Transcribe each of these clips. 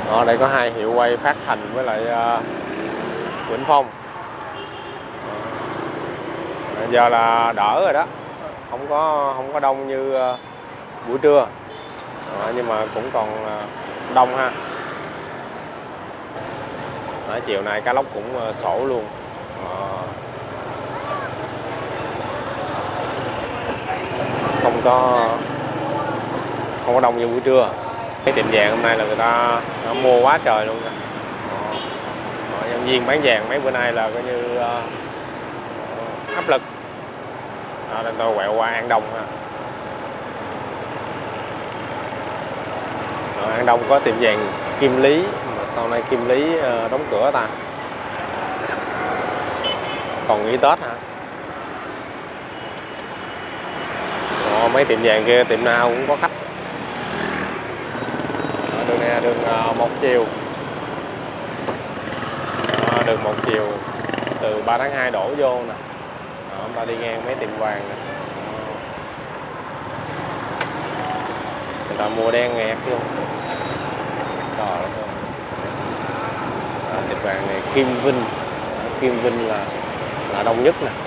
Đây có hai hiệu quay Phát Thành với lại Vĩnh Phong. Giờ là đỡ rồi đó, không có đông như buổi trưa, nhưng mà cũng còn đông ha. Chiều nay cá lóc cũng sổ luôn. Không có đông như buổi trưa. Cái tiệm vàng hôm nay là người ta mua quá trời luôn nè. Nhân viên bán vàng mấy bữa nay là coi như áp lực. Nên tôi quẹo qua An Đông ha. An Đông có tiệm vàng Kim Lý, mà sau này Kim Lý đóng cửa ta. Còn nghỉ Tết hả? Mấy tiệm vàng kia tiệm nào cũng có khách. Đường này là đường một chiều. Đường một chiều từ 3 tháng 2 đổ vô nè. Chúng ta đi ngang mấy tiệm vàng nè. Người ta mua đen nghẹt luôn. Trời ơi. Tiệm vàng này Kim Vinh. Kim Vinh là đông nhất nè.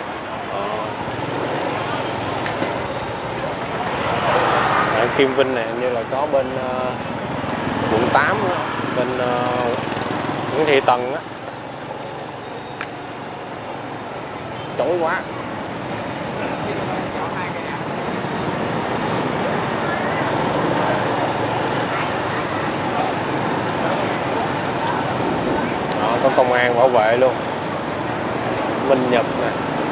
Kim Vinh này hình như là có bên quận 8 đó, bên Nguyễn Thị Tần á. Chói quá. Đó, có công an bảo vệ luôn. Minh Nhật nè.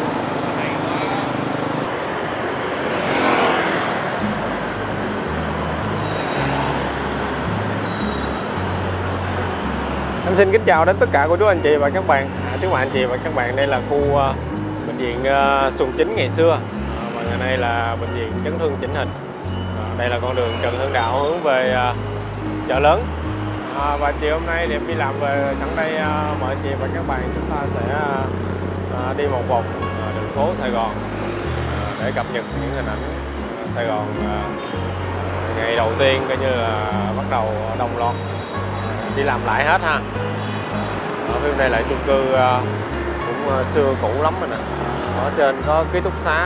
Em xin kính chào đến tất cả cô chú anh chị và các bạn. Thưa quý anh chị và các bạn, đây là khu bệnh viện Xuân Chính ngày xưa, và ngày nay là bệnh viện chấn thương chỉnh hình. Đây là con đường Trần Hưng Đạo hướng về chợ lớn. Và chiều hôm nay thì em đi làm về sẵn đây, mời anh chị và các bạn chúng ta sẽ đi một vòng đường phố Sài Gòn để cập nhật những hình ảnh Sài Gòn ngày đầu tiên, coi như là bắt đầu đồng loạt đi làm lại hết ha. Ở bên đây lại chung cư cũng xưa cũ lắm rồi nè. Ở trên có ký túc xá,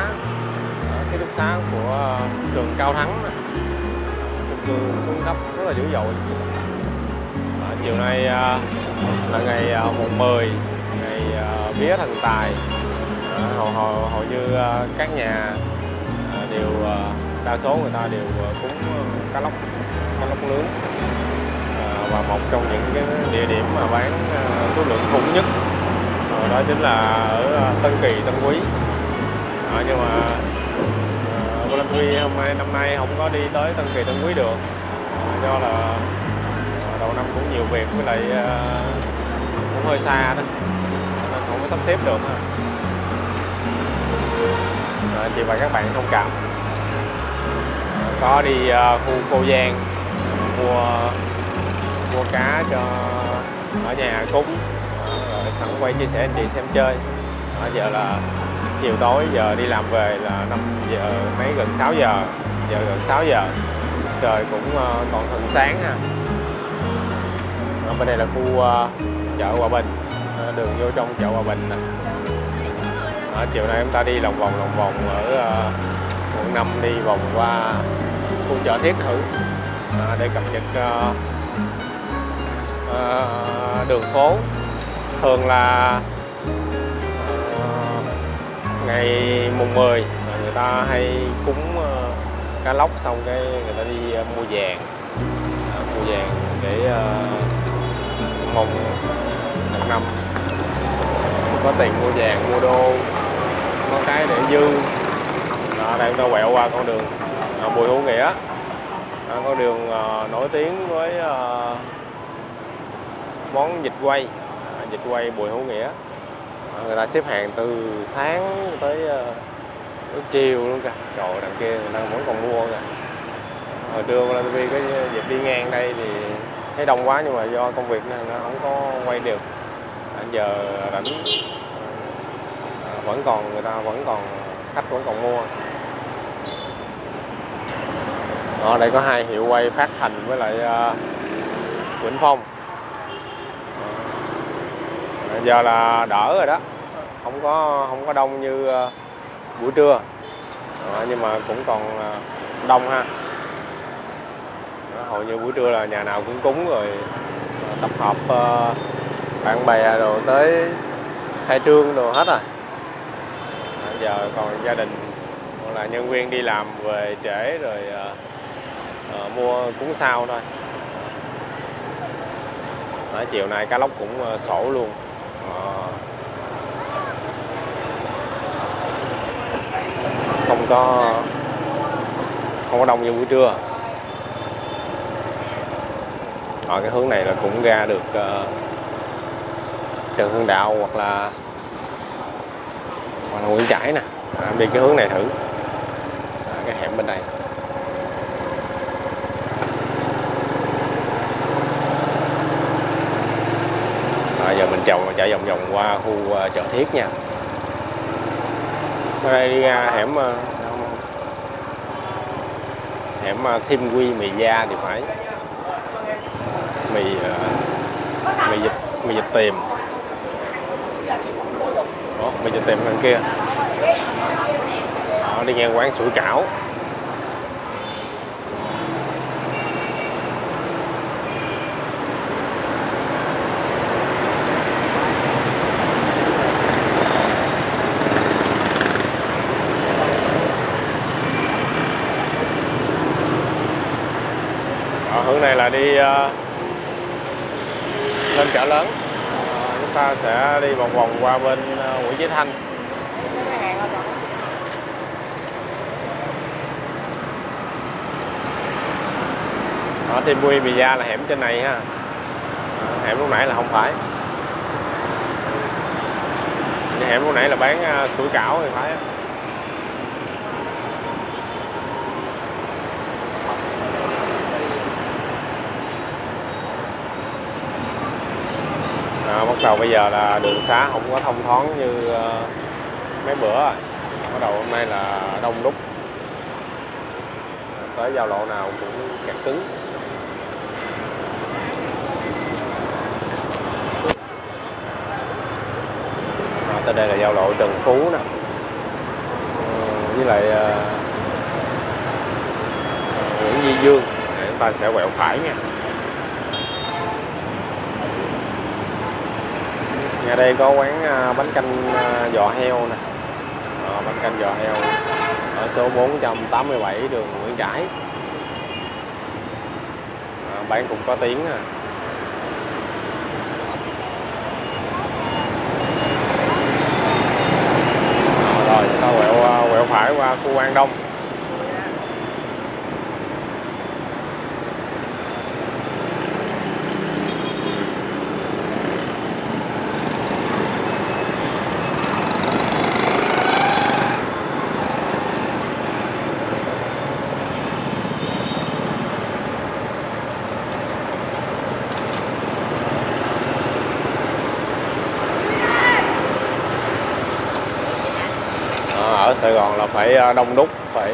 của trường Cao Thắng nè. Chung cư xuống cấp rất là dữ dội. Chiều nay là ngày mùng 10, ngày vía thần tài. Hầu như các nhà đều, đa số người ta đều cúng cá lóc nướng. Và một trong những cái địa điểm mà bán số lượng khủng nhất đó chính là ở Tân Kỳ, Tân Quý. Nhưng mà Cô Lan Huy năm nay không có đi tới Tân Kỳ, Tân Quý được, do là đầu năm cũng nhiều việc, với lại cũng hơi xa đó nên không có sắp xếp được. Chị và các bạn thông cảm. Có đi khu Cô Giang mua cá cho ở nhà cúng, rồi sẵn quay chia sẻ anh chị xem chơi. Giờ là chiều tối, giờ đi làm về là 5 giờ mấy, gần 6 giờ, gần 6 giờ, trời cũng còn thần sáng ha. Bên đây là khu chợ Hòa Bình, đường vô trong chợ Hòa Bình nè. Chiều nay chúng ta đi lòng vòng ở quận 5, đi vòng qua khu chợ Thiết thử để cập nhật đường phố. Thường là ngày mùng 10 người ta hay cúng cá lóc, xong cái người ta đi mua vàng để mong một năm có tiền mua vàng, mua đô, có cái để dư. Đây chúng ta quẹo qua con đường Bùi Hữu Nghĩa, con đường nổi tiếng với món vịt quay Bùi Hữu Nghĩa. Người ta xếp hàng từ sáng tới chiều luôn kìa. Trời, đằng kia người ta vẫn còn mua kìa. Hồi trưa là vì cái dịp đi ngang đây thì thấy đông quá, nhưng mà do công việc nên nó không có quay được. Giờ rảnh vẫn còn, người ta vẫn còn, khách vẫn còn mua. Đây có hai hiệu quay Phát Thành với lại Vĩnh Phong. Giờ là đỡ rồi đó, không có đông như buổi trưa, nhưng mà cũng còn đông ha. Hầu như buổi trưa là nhà nào cũng cúng rồi, tập hợp bạn bè rồi tới khai trương đồ hết rồi. Giờ còn gia đình hoặc là nhân viên đi làm về trễ rồi mua cúng sao thôi. Chiều nay cá lóc cũng sổ luôn. Không có đông như buổi trưa. Ở cái hướng này là cũng ra được Trần Hưng Đạo hoặc là Nguyễn Trãi nè. Đi cái hướng này thử, cái hẻm bên đây. Giờ mình chạy vòng vòng qua khu chợ Thiết nha. Ở đây đi ra hẻm Thêm Quy mì da thì phải. Mì vịt tiềm. Đó, mì vịt tiềm đằng kia. Đó, đi ngang quán sủi cảo. Hướng này là đi lên chợ lớn. Chúng ta sẽ đi vòng vòng qua bên Nguyễn Chí Thanh. Ở Thêm Quy mì da là hẻm trên này ha. Hẻm lúc nãy là không phải. Hẻm lúc nãy là bán sủi cảo thì phải. Bắt đầu bây giờ là đường xá không có thông thoáng như mấy bữa rồi. Bắt đầu hôm nay là đông đúc, tới giao lộ nào cũng kẹt cứng. Tới đây là giao lộ Trần Phú nè, với lại Nguyễn Duy Dương. Chúng ta sẽ quẹo phải nha. Nhà đây có quán bánh canh giò heo nè. Bánh canh giò heo ở số 487 đường Nguyễn Trãi. Bán cũng có tiếng nè. Rồi chúng ta quẹo phải qua khu An Đông. Ở Sài Gòn là phải đông đúc, phải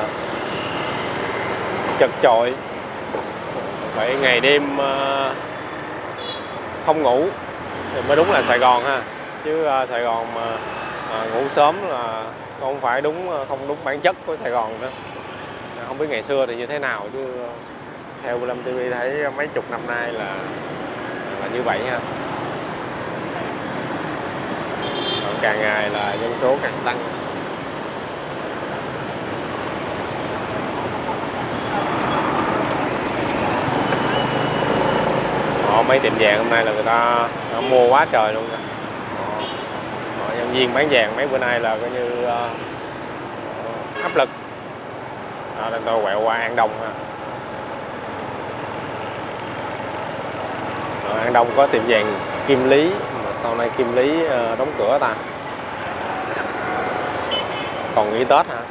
chật chội, phải ngày đêm không ngủ thì mới đúng là Sài Gòn ha. Chứ Sài Gòn mà ngủ sớm là không đúng bản chất của Sài Gòn nữa. Không biết ngày xưa thì như thế nào, chứ theo Lâm TV thấy mấy chục năm nay là như vậy ha. Càng ngày là dân số càng tăng. Mấy tiệm vàng hôm nay là người ta mua quá trời luôn rồi. Nhân viên bán vàng mấy bữa nay là coi như áp lực. Nên tôi quẹo qua An Đông ha. An Đông có tiệm vàng Kim Lý, mà sau này Kim Lý đóng cửa ta. Còn nghỉ Tết hả?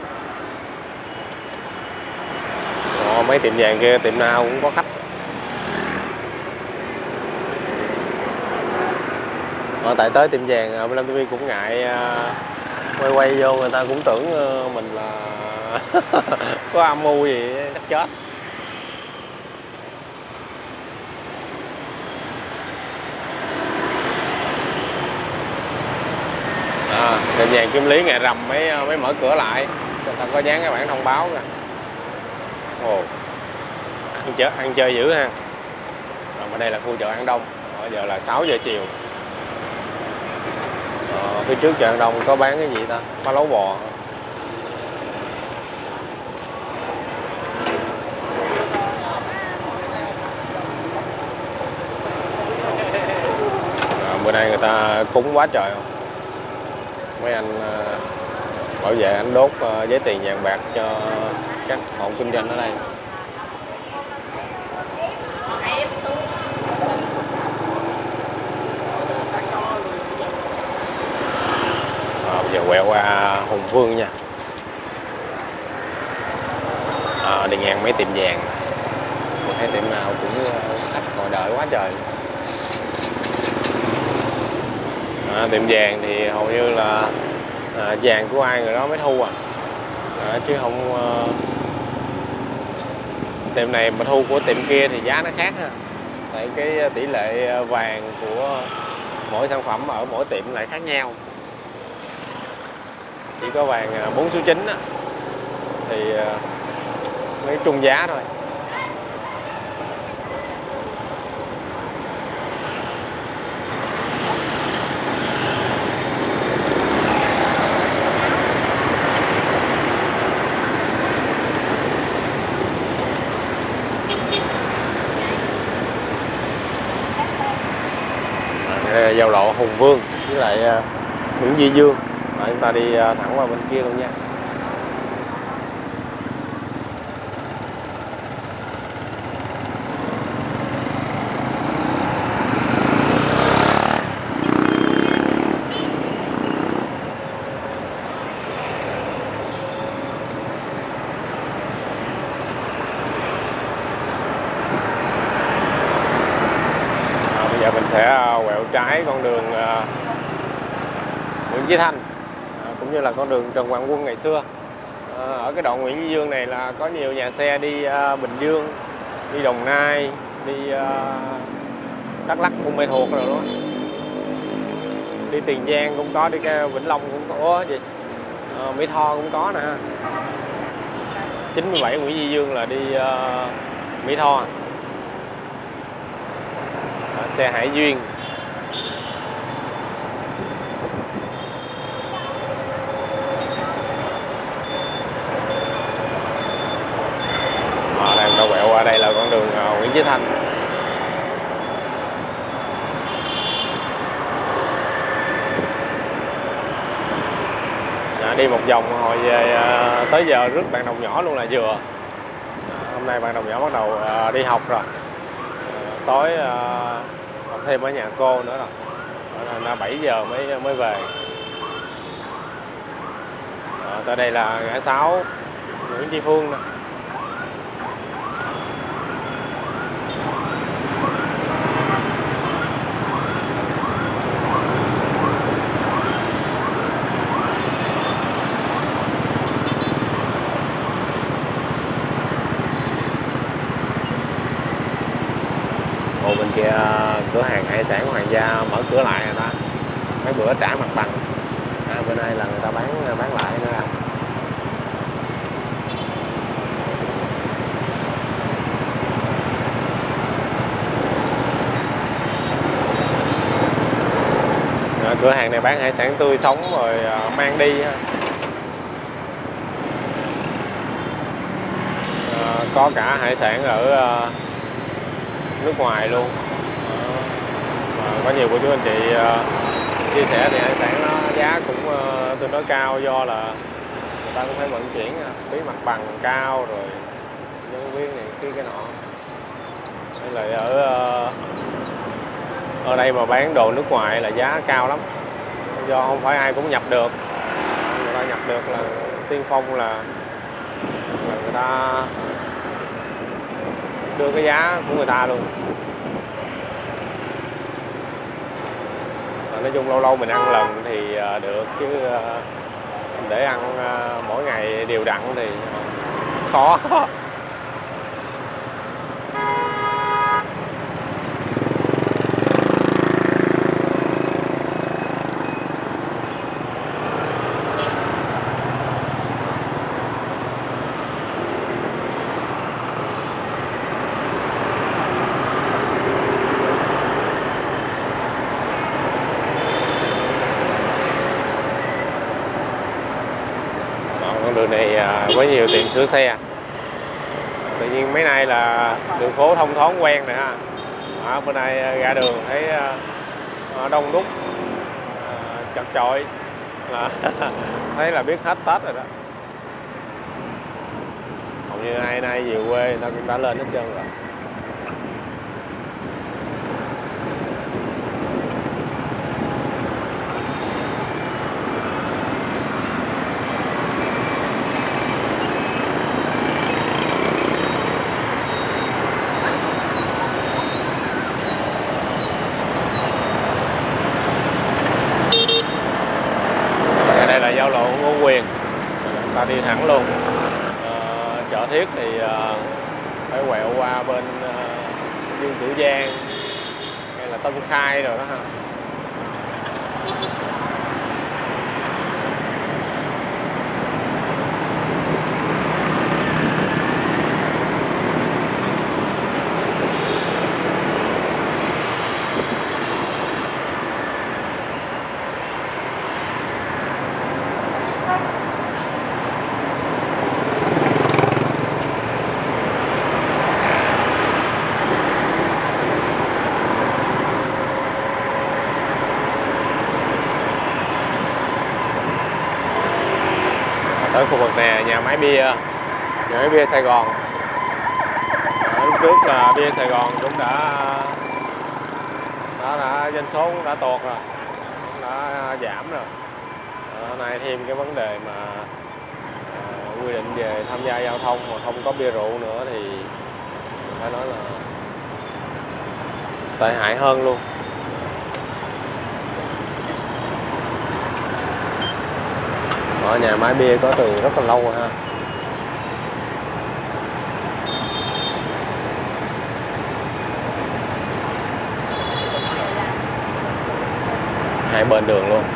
Mấy tiệm vàng kia tiệm nào cũng có khách. Tại tới tiệm vàng Lâm TV cũng ngại quay vô, người ta cũng tưởng mình là có âm mưu gì chắc chết. vàng Kim Lý Ngày Rằm mới mở cửa lại, người ta có dán cái bảng thông báo kìa. Ồ, ăn chơi dữ ha. Ở đây là khu chợ An Đông, bây giờ là 6 giờ chiều. Phía trước chợ An Đông có bán cái gì ta? Phá lấu bò. Bữa nay người ta cúng quá trời không? Mấy anh bảo vệ anh đốt giấy tiền vàng bạc cho các hộ kinh doanh ở đây. Bây giờ quẹo qua Hùng Vương nha. Đi ngang mấy tiệm vàng, mình thấy tiệm nào cũng khách ngồi đợi quá trời. Tiệm vàng thì hầu như là vàng của ai người đó mới thu chứ không tiệm này mà thu của tiệm kia thì giá nó khác ha, tại cái tỷ lệ vàng của mỗi sản phẩm ở mỗi tiệm lại khác nhau. Chỉ có vàng 4 số 9 thì mới trung giá thôi. Giao lộ Hùng Vương với lại Nguyễn Duy Dương. Chúng ta đi thẳng qua bên kia luôn nha. Bây giờ mình sẽ quẹo trái con đường Nguyễn Chí Thanh, cũng như là con đường Trần Hoàng Quân ngày xưa. Ở cái đoạn Nguyễn Duy Dương này là có nhiều nhà xe đi Bình Dương, đi Đồng Nai, đi Đắk Lắk, Buôn Mê Thuột rồi đó. Đi Tiền Giang cũng có, đi cái Vĩnh Long cũng có gì. Mỹ Tho cũng có nè. 97 Nguyễn Duy Dương là đi Mỹ Tho. Xe Hải Duyên. Đây ta quẹo qua đây là con đường Nguyễn Chí Thanh. Đi một vòng hồi về tới giờ rước bạn đồng nhỏ luôn là vừa. Hôm nay bạn đồng nhỏ bắt đầu đi học rồi. Tối học thêm ở nhà cô nữa rồi. Là 7 giờ mới về. Tới đây là ngã 6 Nguyễn Tri Phương nè. Bên kia cửa hàng hải sản của Hoàng Gia mở cửa lại rồi ta, mấy bữa trả mặt bằng. Bên đây là người ta bán lại nữa cửa hàng này bán hải sản tươi sống rồi mang đi. Có cả hải sản ở nước ngoài luôn. Có nhiều cô chú anh chị chia sẻ thì hải sản nó giá cũng tương đối cao, do là người ta cũng phải vận chuyển phí mặt bằng cao rồi nhân viên này cái nọ. Hay là ở đây mà bán đồ nước ngoài là giá cao lắm, do không phải ai cũng nhập được. Người ta nhập được là tiên phong là người ta đưa cái giá của người ta luôn. Nói chung lâu lâu mình ăn lần thì được, chứ để ăn mỗi ngày đều đặn thì khó. với nhiều tiệm sửa xe. Tự nhiên mấy nay là đường phố thông thoáng quen rồi ha. Bên này ra đường thấy đông đúc, chật chội là thấy là biết hết Tết rồi đó. Hầu như ai nay về quê người ta cũng đã lên hết trơn rồi. Đây là giao lộ Ngô Quyền, ta đi thẳng luôn. Chợ Thiết thì phải quẹo qua bên Dương Tử Giang hay là Tân Khai rồi đó ha. Tới khu vực này nhà máy bia Sài Gòn. Lúc trước là bia Sài Gòn cũng đã doanh số cũng đã tuột rồi, cũng đã giảm rồi. Nay thêm cái vấn đề mà quy định về tham gia giao thông mà không có bia rượu nữa thì phải nói là tệ hại hơn luôn. Ở nhà máy bia có từ rất là lâu rồi ha. Hai bên đường luôn.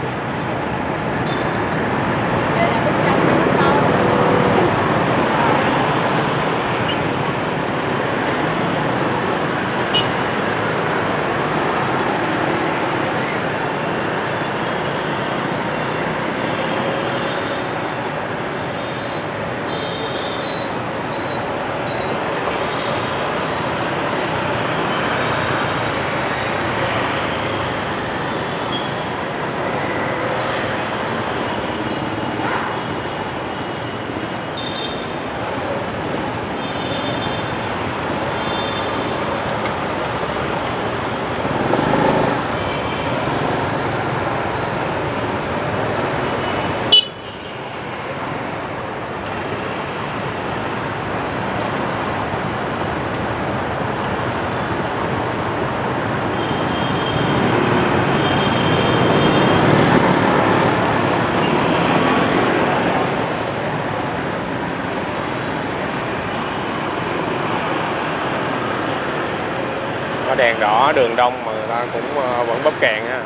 Có đèn đỏ đường đông mà người ta cũng vẫn bóp kèn ha.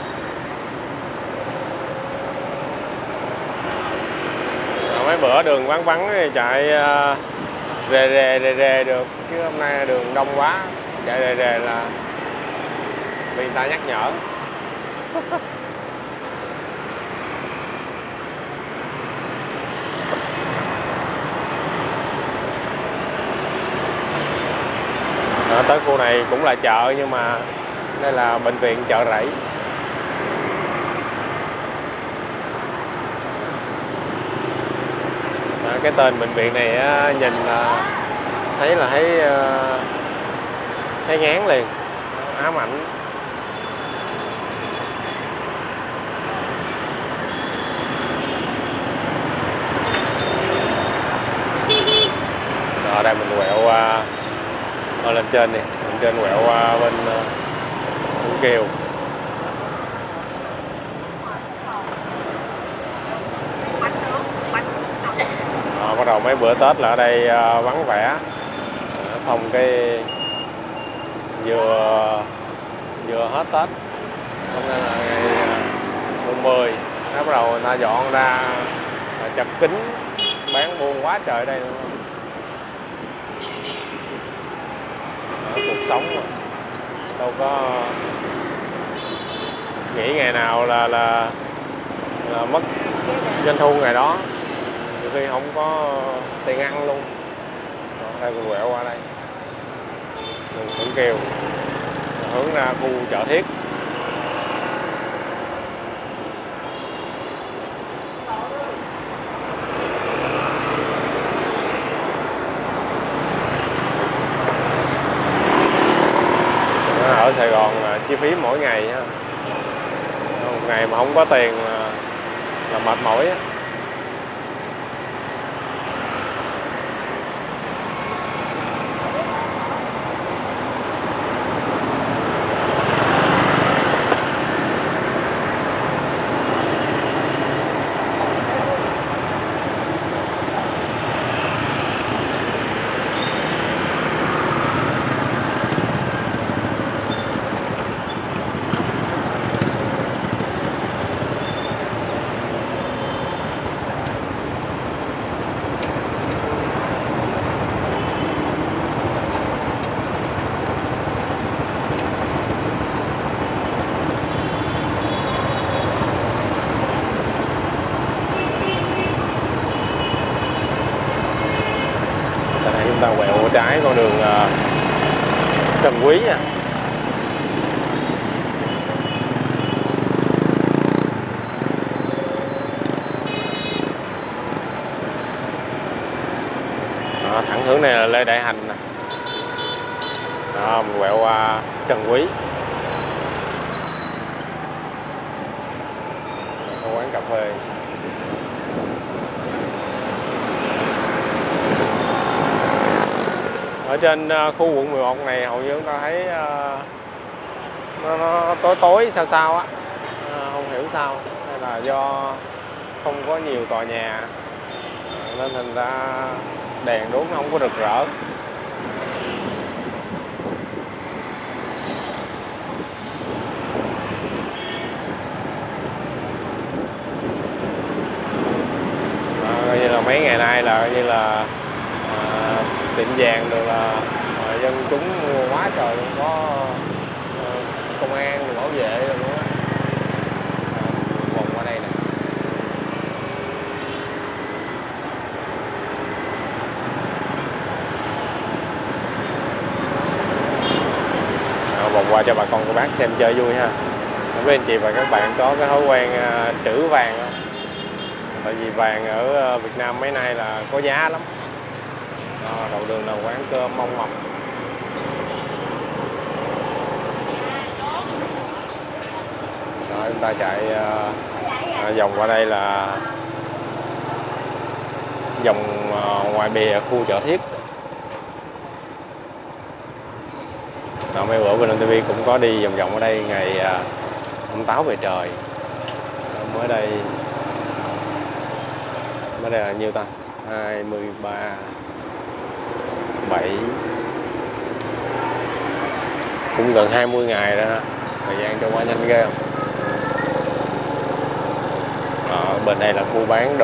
Mấy bữa đường vắng vắng thì chạy rề được, chứ hôm nay đường đông quá, chạy rề là bị người ta nhắc nhở. Tới khu này cũng là chợ nhưng mà đây là bệnh viện Chợ Rẫy. Cái tên bệnh viện này nhìn thấy ngán liền, ám ảnh. Ở đây mình quẹo lên trên đi, lên trên quẹo qua bên Thủ Kiều. Bắt đầu mấy bữa Tết là ở đây vắng vẻ, xong cái vừa hết Tết, cho nên là ngày mùng 10 nó bắt đầu người ta dọn ra chật kín bán buôn quá trời đây luôn. Cuộc sống mà đâu có nghĩ ngày nào là mất doanh thu ngày đó, nhiều khi không có tiền ăn luôn. Đây mình quẹo qua đây, đường Thuận Kiều hướng ra khu Chợ Thiết. Ở Sài Gòn là chi phí mỗi ngày ha. Một ngày mà không có tiền là mệt mỏi á. Chúng ta quẹo trái con đường Trần Quý nha. Đó, thẳng hướng này là Lê Đại Hành nè. Đó, mình quẹo qua Trần Quý. Có quán cà phê. Ở trên khu quận 11 này hầu như chúng ta thấy nó tối tối sao sao á, không hiểu sao, hay là do không có nhiều tòa nhà nên thành ra đèn đuốc nó không có rực rỡ. Coi như là mấy ngày nay là coi như là tiệm vàng được là dân chúng mua quá trời luôn, có công an bảo vệ rồi luôn á. Vòng qua đây nè. Vòng qua cho bà con cô bác xem chơi vui ha. Không biết anh chị và các bạn có cái thói quen trữ vàng không? Tại vì vàng ở Việt Nam mấy nay là có giá lắm. Đầu đường là quán cơm Mông Mọc. Rồi chúng ta chạy vòng qua đây là vòng ngoài bìa khu Chợ Thiết. Mấy bữa bên TV cũng có đi vòng vòng ở đây ngày ông Táo về trời. Mới đây là nhiêu ta? 23 7 cũng gần 20 ngày rồi ha. Thời gian trôi qua nhanh ghê không? Bên đây là khu bán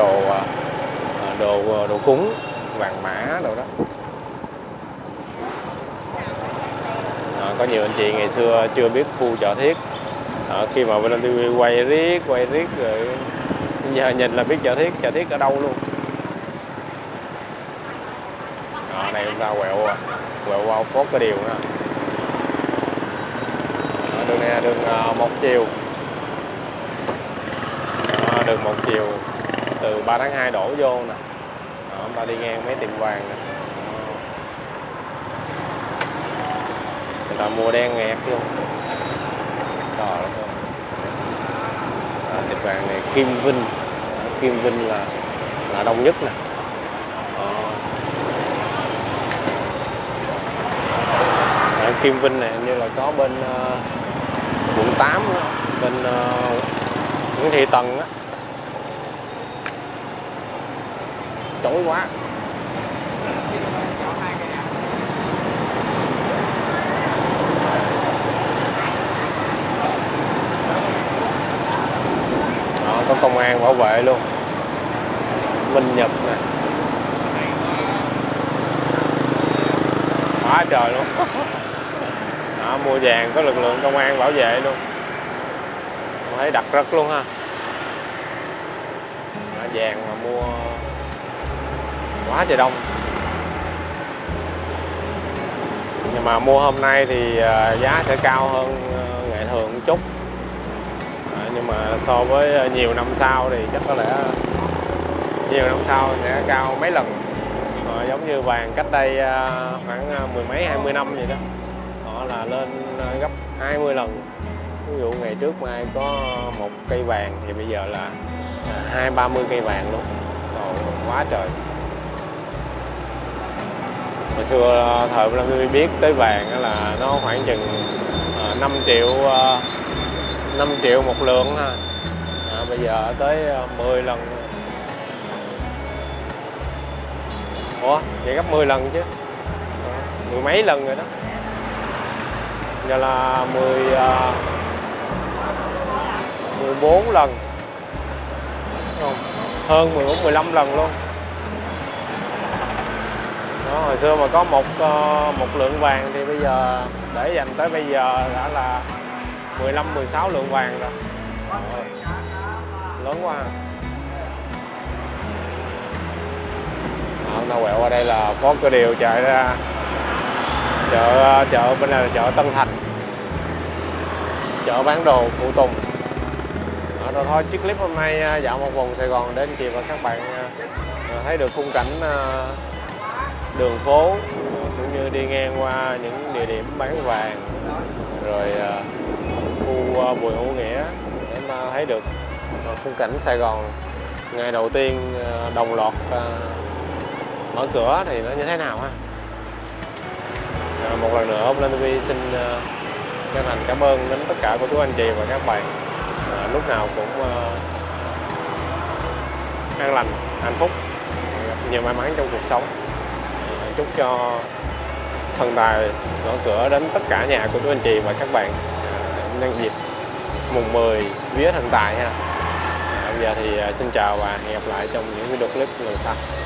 đồ cúng, vàng mã đồ đó. Có nhiều anh chị ngày xưa chưa biết khu Chợ Thiết. Khi mà bên TV quay riết rồi giờ nhìn là biết Chợ Thiết ở đâu luôn. Này chúng ta quẹo qua Phố Cái Điều nữa. Đường này là đường một chiều. Đường một chiều từ 3 tháng 2 đổ vô nè. Chúng ta đi ngang mấy tiệm vàng nè. Người ta mua đen nghẹt luôn. Trời ơi. Tiệm vàng này Kim Vinh là đông nhất nè. Kim Vinh này hình như là có bên quận 8 đó, bên Nguyễn Thị Tần á. Chói quá. Đó, có công an bảo vệ luôn. Minh Nhật nè. Quá trời luôn. Đó, mua vàng có lực lượng công an bảo vệ luôn. Thấy đặc rất luôn ha. Vàng mà mua quá trời đông. Nhưng mà mua hôm nay thì giá sẽ cao hơn ngày thường một chút. Nhưng mà so với nhiều năm sau thì chắc có lẽ nhiều năm sau sẽ cao mấy lần. Giống như vàng cách đây khoảng mười mấy 20 năm vậy đó, họ là lên gấp 20 lần. Ví dụ ngày trước mà ai có một cây vàng thì bây giờ là 20-30 cây vàng luôn. Quá trời. Hồi xưa thời Lâm Duy biết tới vàng là nó khoảng chừng 5 triệu một lượng ha. Bây giờ tới 10 lần. Ủa, vậy gấp 10 lần chứ. Mười mấy lần rồi đó. Giờ là 14 lần. Không, hơn 14-15 lần luôn. Đó, hồi xưa mà có một lượng vàng thì bây giờ để dành tới bây giờ đã là 15-16 lượng vàng rồi. Lớn quá. Hôm nay quẹo qua đây là có cái điều chạy ra chợ bên này là chợ Tân Thành, chợ bán đồ phụ tùng. Rồi thôi, chiếc clip hôm nay dạo một vòng Sài Gòn để anh chị và các bạn thấy được khung cảnh đường phố, cũng như đi ngang qua những địa điểm bán vàng, rồi khu Bùi Hữu Nghĩa để mà thấy được khung cảnh Sài Gòn ngày đầu tiên đồng loạt mở cửa thì nó như thế nào ha. Một lần nữa Ông Lên TV xin chân thành cảm ơn đến tất cả cô chú anh chị và các bạn, lúc nào cũng an lành, hạnh phúc, gặp nhiều may mắn trong cuộc sống. Chúc cho thần tài mở cửa đến tất cả nhà của chú anh chị và các bạn nhân dịp mùng 10 vía thần tài ha. Bây giờ thì xin chào và hẹn gặp lại trong những video clip lần sau.